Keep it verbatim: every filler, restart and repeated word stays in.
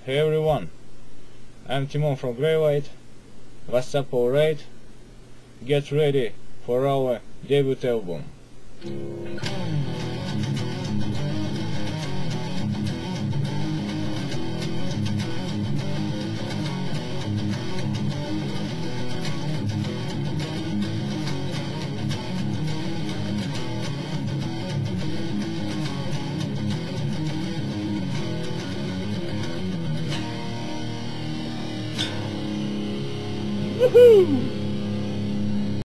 Hey everyone, I'm Tymon from Grailight. What's up, alright? Get ready for our debut album. Woohoo!